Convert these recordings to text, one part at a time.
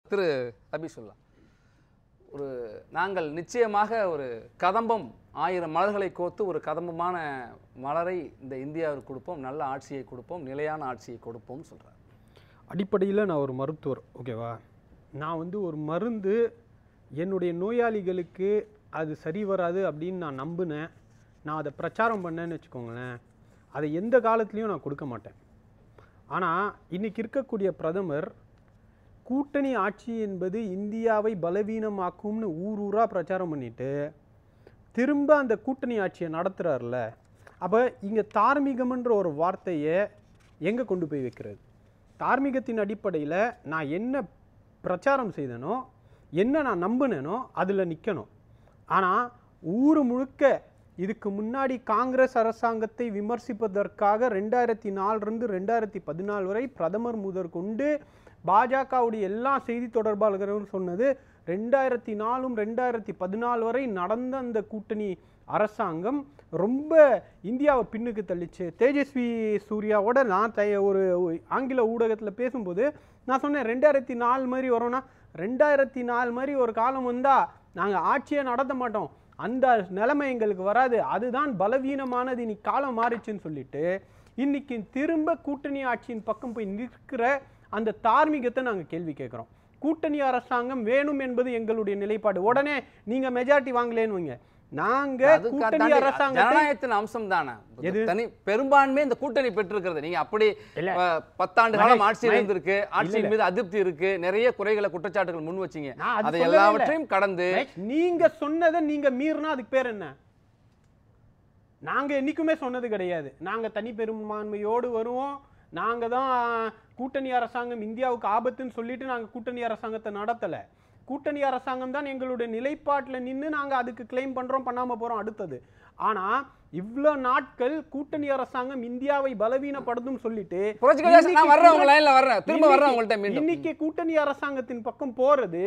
திரு அபிசுல்லா, நாங்கள் நிச்சயமாக ஒரு கதம்பம் 1000 மலர்களை கோத்து ஒரு கதம்பமான மலரை இந்த இந்தியாவிற்கு கொடுப்போம், நல்ல ஆட்சியை கொடுப்போம், நிலையான ஆட்சியை கொடுப்போம் சொல்கிறார். அடிப்படையில் நான் ஒரு மருத்துவர், ஓகேவா? நான் ஒரு மருந்து என்னுடைய நோயாளிகளுக்கு அது சரி வராது அப்படின்னு நான் நம்பினேன், நான் அதை பிரச்சாரம் பண்ணேன்னு வச்சுக்கோங்களேன், அதை எந்த காலத்துலேயும் நான் கொடுக்க மாட்டேன். ஆனால் இன்றைக்கி இருக்கக்கூடிய பிரதமர் கூட்டணி ஆட்சி என்பது இந்தியாவை பலவீனமாக்கும்னு ஊராக பிரச்சாரம் பண்ணிட்டு திரும்ப அந்த கூட்டணி ஆட்சியை நடத்துகிறார்ல, அப்போ இங்கே தார்மீகம்ன்ற ஒரு வார்த்தையை எங்கே கொண்டு போய் வைக்கிறது? தார்மீகத்தின் அடிப்படையில் நான் என்ன பிரச்சாரம் செய்தனோ, என்ன நான் நம்பினேனோ அதில் நிற்கணும். ஆனால் ஊர் முழுக்க இதுக்கு முன்னாடி காங்கிரஸ் அரசாங்கத்தை விமர்சிப்பதற்காக 2004 2014 வரை பிரதமர் முதற்கொண்டு பாஜகவுடைய எல்லா செய்தி தொடர்பாளர்களும் சொன்னது 2004 2014 வரை நடந்த அந்த கூட்டணி அரசாங்கம் ரொம்ப இந்தியாவை பின்னுக்கு தள்ளிச்சு. தேஜஸ்வி சூர்யாவோட நான் ஒரு ஆங்கில ஊடகத்தில் பேசும்போது நான் சொன்னேன், 2004 மாதிரி வரோன்னா 2004 மாதிரி ஒரு காலம் வந்தால் நாங்கள் ஆட்சியை நடத்த மாட்டோம், அந்த நிலைமை எங்களுக்கு வராது, அதுதான் பலவீனமானது, இன்னைக்கு காலம் மாறிச்சுன்னு சொல்லிட்டு இன்னைக்கு திரும்ப கூட்டணி ஆட்சியின் பக்கம் போய் நிற்கிற அந்த தார்மீகத்தை நாங்கள் கேள்வி கேட்குறோம். கூட்டணி அரசாங்கம் வேணும் என்பது எங்களுடைய நிலைப்பாடு. உடனே நீங்கள் மெஜாரிட்டி வாங்கலேன்னு வைங்க, நாங்க கூட்டணி அரசாங்கத்தின் அம்சம் தானே தனி பெரும்பான்மை இந்த கூட்டணி பெற்றிருக்கிறது. நீங்க அப்படி 10 ஆண்டு காலம் ஆட்சியில் இருந்திருக்கு, ஆட்சியின் மீது அதிருப்தி இருக்கு, நிறைய குறைகளை குற்றச்சாட்டுகள் முன் வச்சீங்க, அதை எல்லாவற்றையும் கடந்து நீங்க சொன்னதை நீங்க மீறினா அதுக்கு பேர் என்ன? நாங்க என்னைக்குமே சொன்னது கிடையாது நாங்க தனி பெரும்பான்மையோடு வருவோம், நாங்க தான் கூட்டணி அரசாங்கம் இந்தியாவுக்கு ஆபத்துன்னு சொல்லிட்டு நாங்க கூட்டணி அரசாங்கத்தை நடத்தல. கூட்டணி அரசாங்கம் தான் எங்களுடைய நிலைப்பாட்டில் நின்று நாங்கள் அதுக்கு கிளைம் பண்ணுறோம், பண்ணாமல் போகிறோம் அடுத்தது. ஆனால் இவ்வளோ நாட்கள் கூட்டணி அரசாங்கம் இந்தியாவை பலவீனப்படுத்தும் சொல்லிட்டு இன்னைக்கு கூட்டணி அரசாங்கத்தின் பக்கம் போறது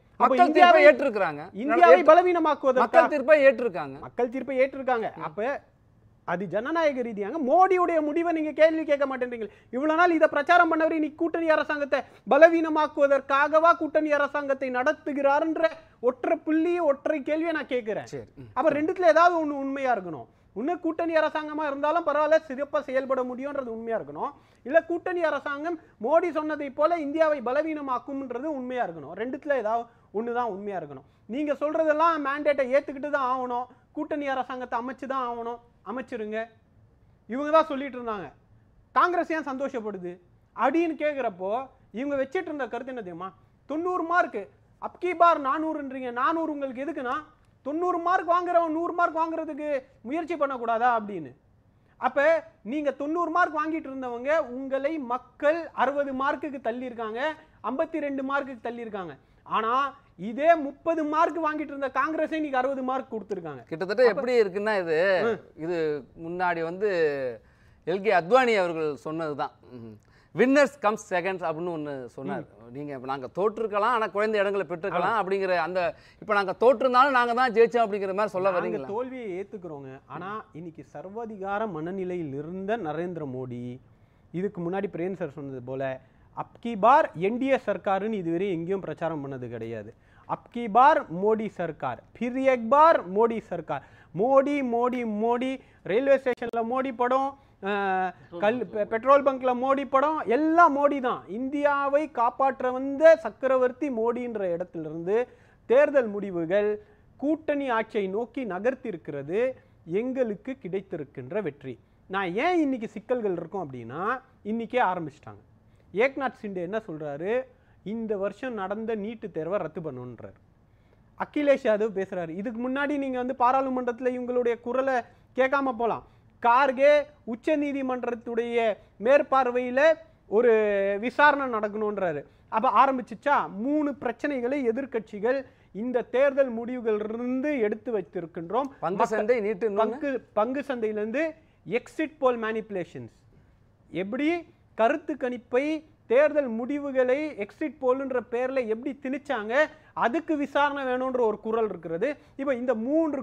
இந்தியாவை பலவீனமாக்குவது. மக்கள் தீர்ப்பை ஏற்றிருக்காங்க. அப்ப அது ஜனநாயக ரீதியாக மோடியுடைய முடிவை நீங்க கேள்வி கேட்க மாட்டேன்றீங்க. இவ்வளவு நாள் இதை பிரச்சாரம் பண்ணவர் இன்னைக்கு கூட்டணி அரசாங்கத்தை பலவீனமாக்குவதற்காகவா கூட்டணி அரசாங்கத்தை நடத்துகிறார்ன்ற ஒற்றை கேள்வியை நான் கேட்கிறேன். அப்ப ரெண்டுத்துல ஏதாவது ஒண்ணு உண்மையா இருக்கணும். இன்னும் கூட்டணி அரசாங்கமா இருந்தாலும் பரவாயில்ல, சிறப்பா செயல்பட முடியும்ன்றது உண்மையா இருக்கணும். இல்ல கூட்டணி அரசாங்கம் மோடி சொன்னதை போல இந்தியாவை பலவீனமாக்கும்ன்றது உண்மையா இருக்கணும். ரெண்டுத்துல ஏதாவது ஒண்ணுதான் உண்மையா இருக்கணும். நீங்க சொல்றதெல்லாம் மேண்டேட்டை ஏத்துக்கிட்டு தான் ஆகணும், கூட்டணி அரசாங்கத்தை அமைச்சுதான் ஆகணும், அமைச்சிருங்க. இவங்க தான் சொல்லிட்டு இருந்தாங்க. காங்கிரஸ் ஏன் சந்தோஷப்படுது அப்படின்னு கேட்குறப்போ இவங்க வச்சிட்டு இருந்த கருத்து என்ன தெரியுமா? 90 மார்க் அப்கி பார் 400ன்றீங்க, 400 உங்களுக்கு எதுக்குன்னா 90 மார்க் வாங்குறவன் 100 மார்க் வாங்குறதுக்கு முயற்சி பண்ணக்கூடாதா அப்படின்னு. அப்ப நீங்க 90 மார்க் வாங்கிட்டு இருந்தவங்க உங்களை மக்கள் 60 மார்க்குக்கு தள்ளி இருக்காங்க, 52 மார்க்குக்கு தள்ளி இருக்காங்க. ஆனா இதே 30 மார்க் வாங்கிட்டு இருந்த காங்கிரஸே இன்னைக்கு 60 மார்க் கொடுத்துருக்காங்க. கிட்டத்தட்ட எப்படி இருக்குன்னா இது முன்னாடி எல்கே அத்வானி அவர்கள் சொன்னதுதான், வின்னர்ஸ் கம்ஸ் செகண்ட்ஸ் அப்படின்னு ஒன்று சொன்னார். நாங்கள் தோற்றுருக்கலாம், ஆனால் குறைந்த இடங்களை பெற்றுக்கலாம் அப்படிங்கிற அந்த இப்போ நாங்கள் தோற்றுருந்தாலும் நாங்கள் தான் ஜெயிச்சோம் அப்படிங்கிற மாதிரி சொல்ல வரீங்க. தோல்வியை ஏற்றுக்கிறோங்க. ஆனால் இன்னைக்கு சர்வாதிகார மனநிலையில் இருந்த நரேந்திர மோடி இதுக்கு முன்னாடி பிரேம் சார் சொன்னது போல அப்கி பார் என்டிஏ சர்க்காருன்னு இதுவரை எங்கேயும் பிரச்சாரம் பண்ணது கிடையாது. அப்கி பார் மோடி சர்க்கார், ஃபிர் எக் பார் மோடி சர்க்கார், மோடி மோடி மோடி, ரயில்வே ஸ்டேஷனில் மோடி படம், பெட்ரோல் பங்க்ல மோடி படம், எல்லாம் மோடி தான். இந்தியாவை காப்பாற்ற வந்த சக்கரவர்த்தி மோடின்ற இடத்திலிருந்து தேர்தல் முடிவுகள் கூட்டணி ஆட்சியை நோக்கி நகர்த்தி இருக்கிறது எங்களுக்கு கிடைத்திருக்கின்ற வெற்றி. நான் ஏன் இன்னைக்கு சிக்கல்கள் இருக்கும் அப்படின்னா இன்னைக்கே ஆரம்பிச்சிட்டாங்க. ஏக்நாத் சிண்டே என்ன சொல்றாரு, இந்த வருஷம் நடந்த நீட்டு தேர்வை ரத்து பண்ணுன்றார். அகிலேஷ் யாதவ் பேசுறாரு. இதுக்கு முன்னாடி நீங்க பாராளுமன்றத்தில் இவங்களுடைய குரலை கேட்காம போலாம். கார்கே உச்ச நீதிமன்றத்துடைய மேற்பார்வையில ஒரு விசாரணை நடக்கணும்ன்றாரு. அப்ப ஆரம்பிச்சுச்சா 3 பிரச்சனைகளை எதிர்கட்சிகள் இந்த தேர்தல் முடிவுகள் இருந்து எடுத்து வைத்திருக்கின்றோம். பங்கு சந்தையிலிருந்து எக்ஸிட் போல் மேனிபுலேஷன்ஸ், எப்படி கருத்து கணிப்பை தேர்தல் முடிவுகளை எக்ஸிட் போல்ன்ற பேர்ல எப்படி திணிச்சாங்க, அதுக்கு விசாரணை வேணும்ன்ற ஒரு குரல் இருக்கிறது. இப்ப இந்த 3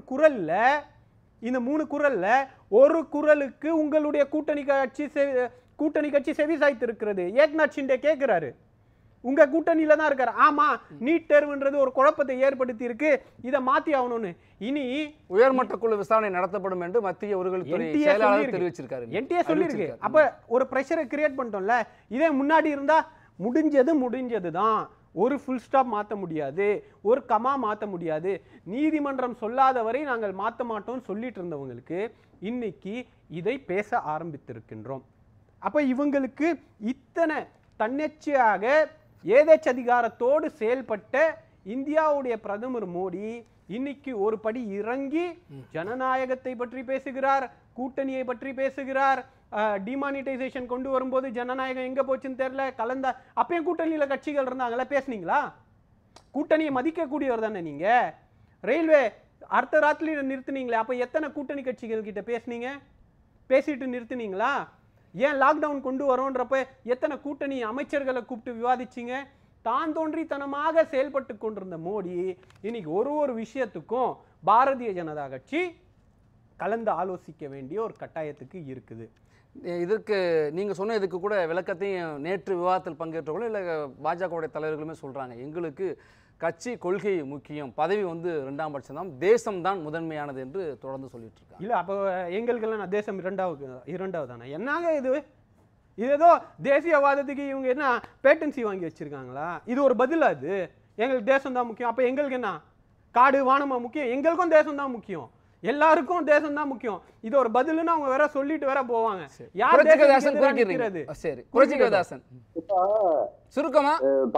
குரல்ல ஒரு குரலுக்கு உங்களுடைய கூட்டணி கட்சி செவி சாய்த்து இருக்கிறது. ஏக்நாத் ஷிண்டே கேட்கிறாரு, உங்க கூட்டணியில தான் இருக்காரு. ஆமா, நீட் தேர்வுன்றது ஒரு குழப்பத்தை ஏற்படுத்தி இருக்கு, இதை மாத்தி ஆகணும்னு. இனி உயர்மட்ட குழு விசாரணை நடத்தப்படும் என்று மத்திய உயர்கல்வித்துறை செயலாளர் தெரிவிச்சிருக்காரு. என்டிஏ சொல்லியிருக்கு. அப்ப ஒரு பிரஷரை கிரியேட் பண்ணிட்டோம்ல. இதே முன்னாடி இருந்தா முடிஞ்சது தான், ஒரு ஃபுல் ஸ்டாப் மாற்ற முடியாது, ஒரு கமா மாற்ற முடியாது, நீதிமன்றம் சொல்லாத வரை நாங்கள் மாற்ற மாட்டோம்னு சொல்லிட்டு இருந்தவங்களுக்கு இன்னைக்கு இதை பேச ஆரம்பித்திருக்கின்றோம். அப்ப இவங்களுக்கு இத்தனை தன்னெச்சையாக ஏதேச்சதிகாரத்தோடு செயல்பட்ட இந்தியாவுடைய பிரதமர் மோடி இன்னைக்கு ஒரு படி இறங்கி ஜனநாயகத்தை பற்றி பேசுகிறார், கூட்டணியை பற்றி பேசுகிறார். டிமானிட்டைசேஷன் கொண்டு வரும்போது ஜனநாயகம் எங்க போச்சுன்னு தெரியல. கலந்த அப்பயும் கூட்டணியில கட்சிகள் இருந்தாங்களா, பேசுனீங்களா? கூட்டணியை மதிக்கக்கூடியவர் தானே நீங்க. ரயில்வே அடுத்த ராத்திரியில நிறுத்தினீங்களே, அப்ப எத்தனை கூட்டணி கட்சிகள் கிட்ட பேசுனீங்க? பேசிட்டு நிறுத்தினீங்களா? ஏன் லாக்டவுன் கொண்டு வரோன்றப்ப எத்தனை கூட்டணி அமைச்சர்களை கூப்பிட்டு விவாதிச்சிங்க? தான் தோன்றித்தனமாக செயல்பட்டு கொண்டிருந்த மோடி இன்னைக்கு ஒரு விஷயத்துக்கும் பாரதிய ஜனதா கட்சி கலந்து ஆலோசிக்க வேண்டிய ஒரு கட்டாயத்துக்கு இருக்குது. இதற்கு நீங்கள் சொன்ன இதுக்கு கூட விளக்கத்தையும் நேற்று விவாதத்தில் பங்கேற்றவங்களும் இல்லை பாஜகவுடைய தலைவர்களுமே சொல்கிறாங்க. எங்களுக்கு கட்சி கொள்கை முக்கியம், பதவி வந்து 2ஆம் பட்சம் தான், தேசம் தான் முதன்மையானது என்று தொடர்ந்து சொல்லிட்டு இருக்காங்க. இல்லை, அப்போ எங்களுக்கெல்லாம் நான் தேசம் இரண்டாவது தானே? என்னங்க இது ஏதோ தேசியவாதத்துக்கு இவங்க என்ன பேட்டன்சி வாங்கி வச்சிருக்காங்களா? இது ஒரு பதில். அது எங்களுக்கு தேசம் தான் முக்கியம். அப்போ எங்களுக்கு என்ன காடு வானமா முக்கியம்? எங்களுக்கும் தேசம் தான் முக்கியம், எல்லாருக்கும் தேசம் தான் முக்கியம். இது ஒரு பதிலுன்னு அவங்க வேற சொல்லிட்டு வேற போவாங்க. யார் தேசம் குறிக்கிறது? சரி, குலச்சிகதாசன் சுருக்கமா.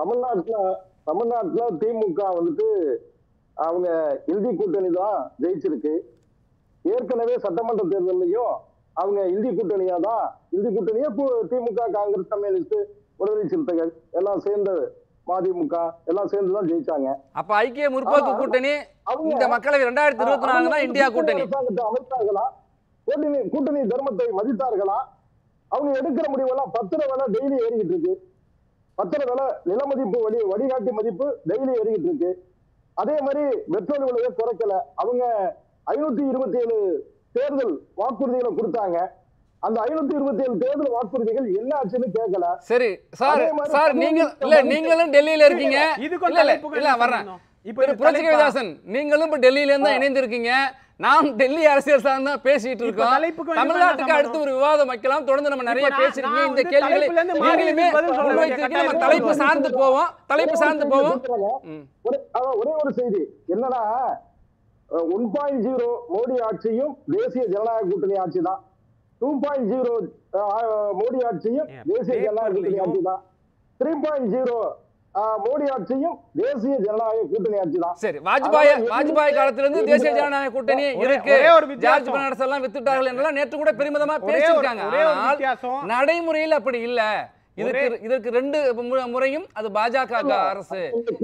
தமிழ்நாட்டுல திமுக வந்துட்டு அவங்க இந்தி கூட்டணி தான் ஜெயிச்சிருக்கு. ஏற்கனவே சட்டமன்ற தேர்தலையும் அவங்க இந்தி கூட்டணியா தான், இந்தி கூட்டணியே திமுக, காங்கிரஸ், கம்யூனிஸ்ட், விடுதலை சிறுத்தைகள் எல்லாம் சேர்ந்து, மதிமுக எல்லாம் சேர்ந்துதான் ஜெயிச்சாங்க. அப்ப ஐக்கிய முற்போக்கு கூட்டணி இந்த மக்களவை 2024 தான் இந்தியா கூட்டணி அமைத்தார்களா? கூட்டணி தர்மத்தை மதித்தார்களா? அவங்க எடுக்கிற முடிவெல்லாம் பத்திர விலை டெய்லி ஏறிக்கிட்டு இருக்கு. பத்திர விலை, நில மதிப்பு, வழிகாட்டி மதிப்பு டெய்லி ஏறிக்கிட்டு இருக்கு. அதே மாதிரி பெட்ரோல் விலையை குறைக்கல. அவங்க 527 தேர்தல் வாக்குறுதிகளை கொடுத்தாங்க. அந்த 527 தேர்தல் வாக்குறுதிகள் என்ன ஆச்சுன்னு கேட்கல. சரி சார், நீங்களும் டெல்லியில இருக்கீங்க. இல்ல வர்றேன். இப்ப புரட்சிகரதாசன், நீங்களும் இப்ப டெல்லியில இருந்து இணைந்திருக்கீங்க. நாம் டெல்லி அரசியல் சார்ந்து தான் பேசிட்டு இருக்கோம். தமிழ்நாட்டுக்கு அடுத்து ஒரு விவாதம் வைக்கலாம். தொடர்ந்து நம்ம நிறைய பேசிருக்கீங்க. இந்த கேள்விகளை நீங்களுமே முன்வைத்திருக்கீங்க. நம்ம தலைப்பு சார்ந்து போவோம். ஒரே ஒரு செய்தி என்னன்னா, 1.0 மோடி ஆட்சியும் தேசிய ஜனநாயக கூட்டணி ஆட்சி தான். 2.0 மோடி ஆட்சியும் தேசிய ஜனநாயக கூட்டணி ஆட்சி தான். 3.0 மோடி ஆட்சியும் தேசிய ஜனநாயக கூட்டணி ஆட்சி தான். சரி, வாஜ்பாய் காலத்துல இருந்து தேசிய ஜனநாயக கூட்டணி இருக்கு. ஜார்ஜ் பெர்னாண்டஸ் எல்லாம் வித்துட்டார்கள் என்றெல்லாம் நேற்று கூட பெருமிதமா பேசியிருக்காங்க. நடைமுறையில் அப்படி இல்ல. இதற்கு 2 முறையும் அது பாஜக அரசு.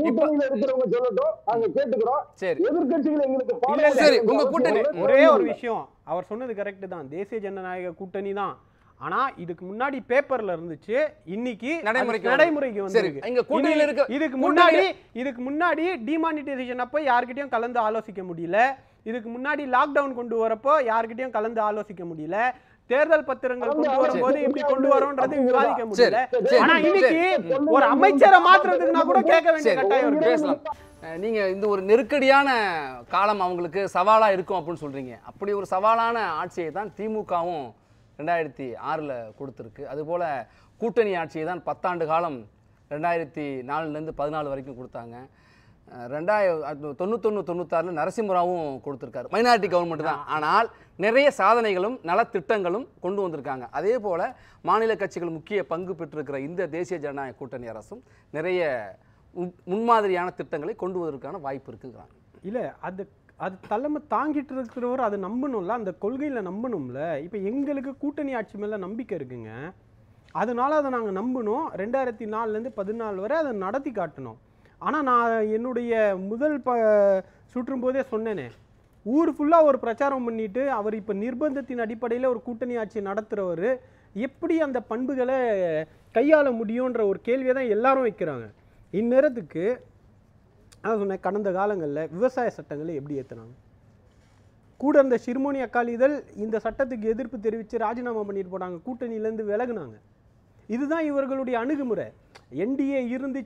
சரி, உங்க கூட்டணி ஒரே ஒரு விஷயம் அவர் சொன்னது கரெக்ட் தான், தேசிய ஜனநாயக கூட்டணி தான். ஆனா இதுக்கு முன்னாடி பேப்பர்ல இருந்துச்சு, இன்னைக்கு நடைமுறைக்கு வந்திருக்கு. இதுக்கு முன்னாடி டிமானிட்டைசேஷன் அப்ப யார்கிட்டயும் கலந்து ஆலோசிக்க முடியல. இதுக்கு முன்னாடி லாக்டவுன் கொண்டு வரப்போ யார்கிட்டயும் கலந்து ஆலோசிக்க முடியல. தேர்தல் பத்திரங்கள் கொண்டு வரும்போது எப்படி கொண்டு வரோன்றது விவாதிக்க முடியல. ஆனா இன்னைக்கு ஒரு அமைச்சரை மாத்துறதுக்குனா கூட கேட்க வேண்டிய கட்டாயம் பேசலாம். நீங்க இந்த ஒரு நெருக்கடியான காலம் அவங்களுக்கு சவாலா இருக்கும் அப்படின்னு சொல்றீங்க. அப்படி ஒரு சவாலான ஆட்சியை தான் திமுகவும் 2006 கொடுத்துருக்கு. அதுபோல் கூட்டணி ஆட்சியை தான் 10 ஆண்டு காலம் 2004 14 வரைக்கும் கொடுத்தாங்க. 1991-96 நரசிம்மராவும் கொடுத்துருக்காரு. மைனாரிட்டி கவர்மெண்ட் தான். ஆனால் நிறைய சாதனைகளும் நலத்திட்டங்களும் கொண்டு வந்திருக்காங்க. அதே போல் மாநில கட்சிகள் முக்கிய பங்கு பெற்றிருக்கிற இந்த தேசிய ஜனநாயக கூட்டணி அரசும் நிறைய முன்மாதிரியான திட்டங்களை கொண்டு வருவதற்கான வாய்ப்பு இருக்குங்கிறாங்க. இல்லை, அது தலைமை தாங்கிட்டு இருக்கிறவர் அதை நம்பணும்ல, அந்த கொள்கையில் நம்பணும்ல. இப்போ எங்களுக்கு கூட்டணி ஆட்சி மேலே நம்பிக்கை இருக்குங்க, அதனால அதை நாங்கள் நம்பணும். 2004 14 வரை அதை நடத்தி காட்டணும். ஆனால் நான் என்னுடைய முதல் சுற்றும் போதே சொன்னேனே, ஊர் ஃபுல்லாக ஒரு பிரச்சாரம் பண்ணிட்டு அவர் இப்போ நிர்பந்தத்தின் அடிப்படையில் ஒரு கூட்டணி ஆட்சி நடத்துகிறவர் எப்படி அந்த பண்புகளை கையாள முடியுன்ற ஒரு கேள்வியை தான் எல்லாரும் வைக்கிறாங்க. இந்நேரத்துக்கு நான் சொன்னேன், கடந்த காலங்களில் விவசாய சட்டங்களை எப்படி ஏற்றுனாங்க? கூட இருந்த சிறுமோனி அகாலிதழ் இந்த சட்டத்துக்கு எதிர்ப்பு தெரிவித்து ராஜினாமா பண்ணிட்டு போனாங்க, கூட்டணியிலேருந்து விலகுனாங்க. இதுதான் இவர்களுடைய அணுகுமுறை. என்டிஏ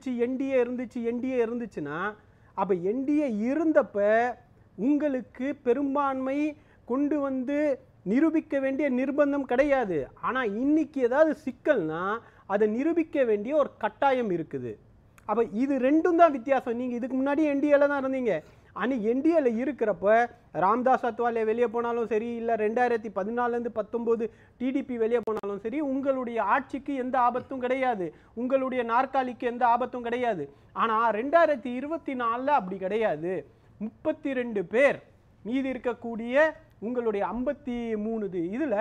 இருந்துச்சுன்னா அப்ப என்டிஏ இருந்தப்ப உங்களுக்கு பெரும்பான்மை கொண்டு வந்து நிரூபிக்க வேண்டிய நிர்பந்தம் கிடையாது. ஆனா இன்னைக்கு ஏதாவது சிக்கல்னா அதை நிரூபிக்க வேண்டிய ஒரு கட்டாயம் இருக்குது. அப்ப இது ரெண்டும் தான் வித்தியாசம். நீங்க இதுக்கு முன்னாடி என்டிஏல தான் இருந்தீங்க. அன்னைக்கு என்டிஏல இருக்கிறப்ப ராம்தாஸ் அத்வாலே வெளியே போனாலும் சரி, இல்லை 2014 19 டிடிபி வெளியே போனாலும் சரி, உங்களுடைய ஆட்சிக்கு எந்த ஆபத்தும் கிடையாது, உங்களுடைய நாற்காலிக்கு எந்த ஆபத்தும் கிடையாது. ஆனா 2024 அப்படி கிடையாது. 32 பேர் மீதி இருக்கக்கூடிய உங்களுடைய 53 இதுல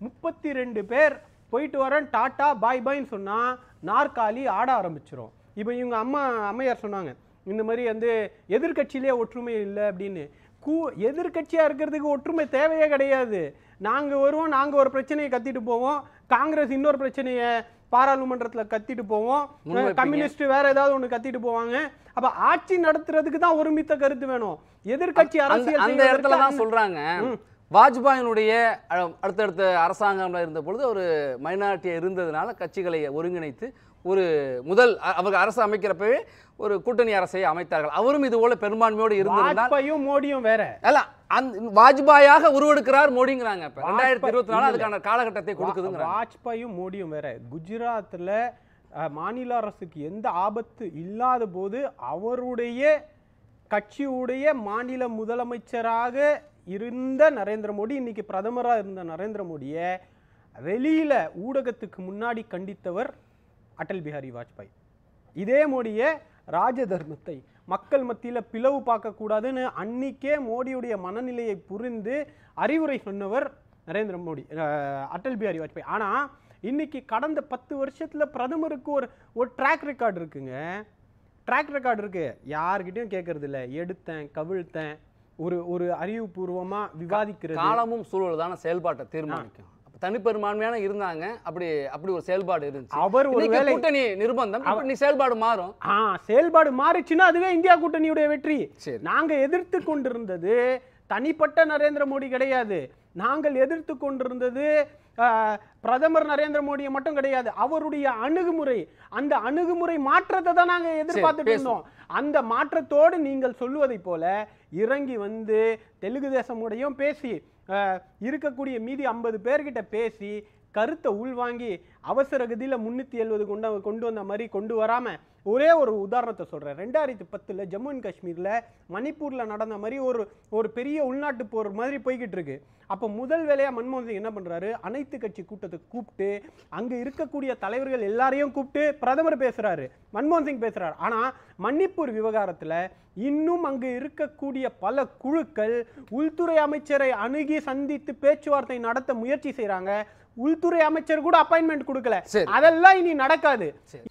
32 பேர் போயிட்டு வரேன் டாட்டா பாய் பாய்ன்னு சொன்னா நாற்காலி ஆட ஆரம்பிச்சிரும். இப்போ இவங்க அம்மையார் சொன்னாங்க இந்த மாதிரி வந்து எதிர்கட்சியிலே ஒற்றுமை இல்லை அப்படின்னு. எதிர்கட்சியா இருக்கிறதுக்கு ஒற்றுமை தேவையே கிடையாது. நாங்க வருவோம், நாங்க ஒரு பிரச்சனையை கத்திட்டு போவோம், காங்கிரஸ் இன்னொரு பிரச்சனையை பாராளுமன்றத்துல கத்திட்டு போவோம், கம்யூனிஸ்ட் வேற ஏதாவது ஒண்ணு கத்திட்டு போவாங்க. அப்ப ஆட்சி நடத்துறதுக்கு தான் ஒருமித்த கருத்து வேணும். எதிர்கட்சி அரசியல் அந்த இடத்துல தான் சொல்றாங்க. வாஜ்பாயினுடைய அடுத்தடுத்த அரசாங்கம்ல இருந்த பொழுது ஒரு மைனாரிட்டியா இருந்ததுனால கட்சிகளை ஒருங்கிணைத்து ஒரு முதல் அவங்க அரசு அமைக்கிறப்பவே ஒரு கூட்டணி அரசை அமைத்தார்கள். அவரும் இது போல பெரும்பான்மையோடு இருந்திருந்தால் வாஜ்பாயும் மோடியும் வேற அல்ல, வாஜ்பாயாக உருவெடுக்கிறார் மோடிங்கிறாங்க. 2024 அதுக்கான காலகட்டத்தை கொடுக்குதுங்க. வாஜ்பாயும் மோடியும் வேற. குஜராத்ல மாநில அரசுக்கு எந்த ஆபத்து இல்லாத போது அவருடைய கட்சியுடைய மாநில முதலமைச்சராக இருந்த நரேந்திர மோடி, இன்னைக்கு பிரதமராக இருந்த நரேந்திர மோடியை வெளியில ஊடகத்துக்கு முன்னாடி கண்டித்தவர் அடல் பிஹாரி வாஜ்பாய். இதே மோடியை ராஜ தர்மத்தை மக்கள் மத்தியில் பிளவு பார்க்கக்கூடாதுன்னு அன்னைக்கே மோடியுடைய மனநிலையை புரிந்து அறிவுரை சொன்னவர் நரேந்திர மோடி, அடல் பிஹாரி வாஜ்பாய். ஆனா இன்னைக்கு கடந்த 10 வருஷத்துல பிரதமருக்கு ஒரு ட்ராக் ரெக்கார்டு இருக்குங்க. ட்ராக் ரெக்கார்டு இருக்கு, யார்கிட்டயும் கேட்கறது இல்லை, எடுத்தேன் கவிழ்த்தேன், ஒரு அறிவுபூர்வமா விவாதிக்கிறது. காலமும் சூழல் தான செயல்பாட்டை தீர்மானிக்கும். தனிப்பெரும்பான்மையான இருந்தாங்க, அப்படி ஒரு செயல்பாடு இருந்துச்சு. அவர் ஒரு கூட்டணி நிர்பந்தம், நீ செயல்பாடு மாறும். செயல்பாடு மாறிச்சுன்னா அதுவே இந்தியா கூட்டணியுடைய வெற்றி. நாங்க எதிர்த்து கொண்டிருந்தது தனிப்பட்ட நரேந்திர மோடி கிடையாது, நாங்கள் எதிர்த்து கொண்டிருந்தது பிரதமர் நரேந்திர மோடியை மட்டும் கிடையாது, அவருடைய அணுகுமுறை. அந்த அணுகுமுறை மாற்றத்தை தான் நாங்க எதிர்பார்த்துட்டு இருந்தோம். அந்த மாற்றத்தோடு நீங்கள் சொல்லுவதை போல இறங்கி வந்து தெலுங்கு தேசமுடையும் பேசி இருக்கக்கூடிய மீதி 50 பேர்கிட்ட பேசி கருத்தை உள்வாங்கி அவசர கதியில 370 கொண்டு வந்த மாதிரி கொண்டு வராம, ஒரே ஒரு உதாரணத்தை சொல்றேன். 2010 ஜம்மு அண்ட் காஷ்மீர்ல மணிப்பூர்ல நடந்த மாதிரி ஒரு பெரிய உள்நாட்டு போர் மாதிரி போய்கிட்டு இருக்கு. அப்போ முதல் வேலையா மன்மோகன் சிங் என்ன பண்றாரு, அனைத்து கட்சி கூட்டத்தை கூப்பிட்டு அங்க இருக்கக்கூடிய தலைவர்கள் எல்லாரையும் கூப்பிட்டு பிரதமர் பேசுறாரு, மன்மோகன் சிங் பேசுறாரு. ஆனா மணிப்பூர் விவகாரத்துல இன்னும் அங்கு இருக்கக்கூடிய பல குழுக்கள் உள்துறை அமைச்சரை அணுகி சந்தித்து பேச்சுவார்த்தை நடத்த முயற்சி செய்யறாங்க. உள்துறை அமைச்சர் கூட அப்பாயின்மெண்ட் கொடுக்கல. அதெல்லாம் இனி நடக்காது.